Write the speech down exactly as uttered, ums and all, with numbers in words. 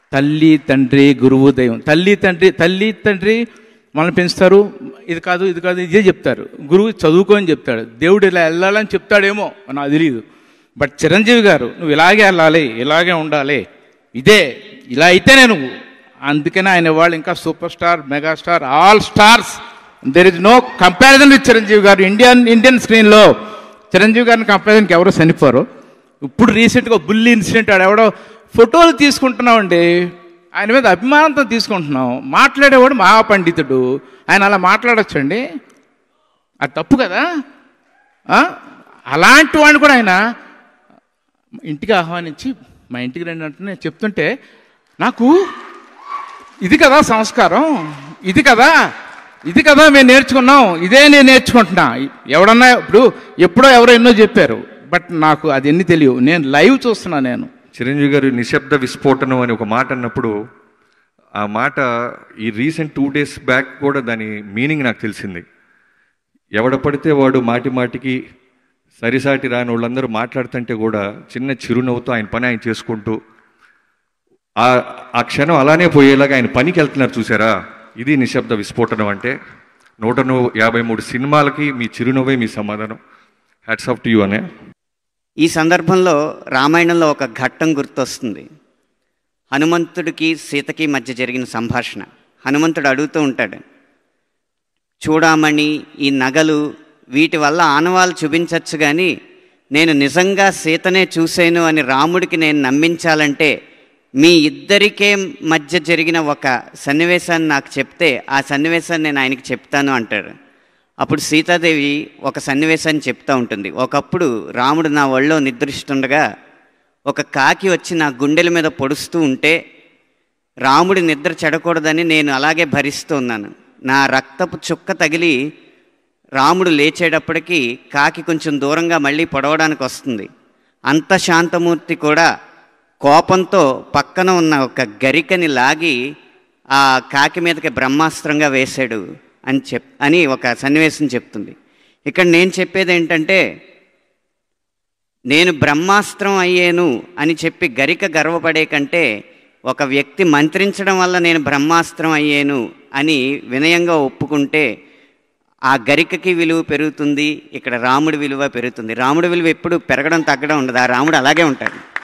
తల్లి తండ్రి గురువు దైవం. తల్లి తండ్రి తల్లి తండ్రి మనల్ని పెంచుతారు, ఇది కాదు ఇది కాదు ఇదే చెప్తారు. గురువు చదువుకొని చెప్తాడు, దేవుడు ఇలా వెళ్ళాలని చెప్తాడేమో నాకు తెలియదు. బట్ చిరంజీవి గారు నువ్వు ఇలాగే వెళ్ళాలి, ఇలాగే ఉండాలి, ఇదే ఇలా అయితేనే నువ్వు. అందుకనే ఆయన వాళ్ళు ఇంకా super star, megastar, all stars. There is no comparison with Chiranjeevi garu. Indian Indian స్క్రీన్లో చిరంజీవి గారిని కంపారిజన్కి ఎవరో చనిపోరు. ఇప్పుడు రీసెంట్గా బుల్లి ఇన్సిడెంట్ ఆడు ఎవడో ఫోటోలు తీసుకుంటున్నామండి, ఆయన మీద అభిమానంతో తీసుకుంటున్నాం. మాట్లాడేవాడు మహాపండితుడు, ఆయన అలా మాట్లాడచ్చండి? అది తప్పు కదా. అలాంటి వాడిని కూడా ఆయన ఇంటికి ఆహ్వానించి మా ఇంటికి రండి అంటే నేను చెప్తుంటే నాకు ఇది కదా సంస్కారం, ఇది కదా ఇది కదా మేము నేర్చుకున్నాం, ఇదే నేను నేర్చుకుంటున్నా. ఎవడన్నా ఇప్పుడు ఎప్పుడో ఎవరో ఎన్నో చెప్పారు, బట్ నాకు అది ఎన్ని తెలియవు. నేను లైవ్ చూస్తున్నా. నేను చిరంజీవి గారు నిశ్శబ్ద విస్ఫోటనం అని ఒక మాట అన్నప్పుడు ఆ మాట ఈ రీసెంట్ టూ డేస్ బ్యాక్ కూడా దాని మీనింగ్ నాకు తెలిసింది. ఎవడ పడితే వాడు మాటి మాటికి సరిసాటి రాని వాళ్ళందరూ మాట్లాడుతుంటే కూడా చిన్న చిరునవ్వుతో ఆయన పని ఆయన చేసుకుంటూ ఆ ఆ క్షణం అలానే పోయేలాగా ఆయన పనికి వెళ్తున్నారు చూసారా, ఇది నిశ్శబ్ద విస్ఫోటనం అంటే. నూట యాభై మూడు సినిమాలకి మీ చిరునవ్వే మీ సమాధానం. హ్యాట్స్ ఆఫ్ టు యూ అనే. ఈ సందర్భంలో రామాయణంలో ఒక ఘట్టం గుర్తొస్తుంది. హనుమంతుడికి సీతకి మధ్య జరిగిన సంభాషణ. హనుమంతుడు అడుగుతూ ఉంటాడు, చూడామణి ఈ నగలు వీటి వల్ల ఆనవాళ్ళు చూపించవచ్చు, కానీ నేను నిజంగా సీతనే చూశాను అని రాముడికి నేను నమ్మించాలంటే మీ ఇద్దరికే మధ్య జరిగిన ఒక సన్నివేశాన్ని నాకు చెప్తే ఆ సన్నివేశాన్ని నేను ఆయనకి చెప్తాను అంటాడు. అప్పుడు సీతాదేవి ఒక సన్నివేశాన్ని చెప్తూ ఉంటుంది. ఒకప్పుడు రాముడు నా ఒళ్ళో నిద్రిస్తుండగా ఒక కాకి వచ్చి నా గుండెల మీద పొడుస్తూ ఉంటే రాముడి నిద్ర చెడకూడదని నేను అలాగే భరిస్తూ ఉన్నాను. నా రక్తపు చుక్క తగిలి రాముడు లేచేటప్పటికీ కాకి కొంచెం దూరంగా మళ్ళీ పొడవడానికి వస్తుంది. అంత శాంతమూర్తి కూడా కోపంతో పక్కన ఉన్న ఒక గరికని లాగి ఆ కాకి మీదకి బ్రహ్మాస్త్రంగా వేశాడు అని చెప్ అని ఒక సన్నివేశం చెప్తుంది. ఇక్కడ నేను చెప్పేది ఏంటంటే, నేను బ్రహ్మాస్త్రం అయ్యాను అని చెప్పి గరిక గర్వపడే కంటే ఒక వ్యక్తి మంత్రించడం వల్ల నేను బ్రహ్మాస్త్రం అయ్యాను అని వినయంగా ఒప్పుకుంటే ఆ గరికకి విలువ పెరుగుతుంది, ఇక్కడ రాముడి విలువ పెరుగుతుంది. రాముడి విలువ ఎప్పుడు పెరగడం తగ్గడం ఉండదు, ఆ రాముడు అలాగే ఉంటాడు.